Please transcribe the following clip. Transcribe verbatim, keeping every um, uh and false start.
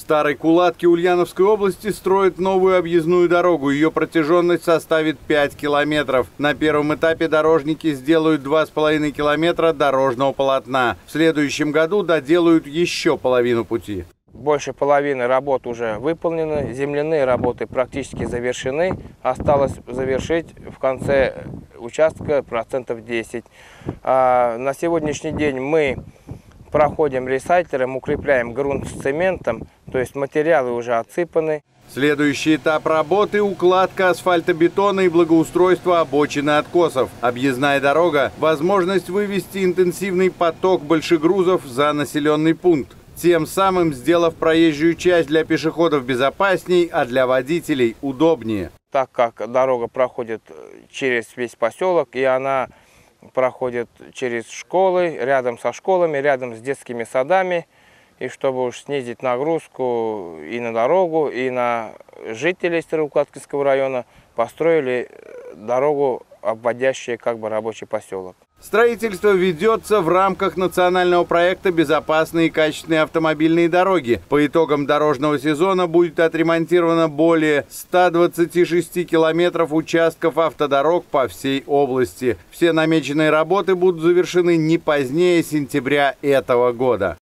Старой Кулатке Ульяновской области строят новую объездную дорогу. Ее протяженность составит пять километров. На первом этапе дорожники сделают два с половиной километра дорожного полотна. В следующем году доделают еще половину пути. Больше половины работ уже выполнены, земляные работы практически завершены. Осталось завершить в конце участка процентов десять. А на сегодняшний день мы проходим ресайклером, укрепляем грунт с цементом, то есть материалы уже отсыпаны. Следующий этап работы – укладка асфальтобетона и благоустройство обочины откосов. Объездная дорога – возможность вывести интенсивный поток большегрузов за населенный пункт, тем самым сделав проезжую часть для пешеходов безопасней, а для водителей удобнее. Так как дорога проходит через весь поселок, и она проходит через школы, рядом со школами, рядом с детскими садами, и чтобы уж снизить нагрузку и на дорогу, и на жителей Староукладкинского района, построили дорогу, обводящую как бы рабочий поселок. Строительство ведется в рамках национального проекта «Безопасные и качественные автомобильные дороги». По итогам дорожного сезона будет отремонтировано более ста двадцати шести километров участков автодорог по всей области. Все намеченные работы будут завершены не позднее сентября этого года.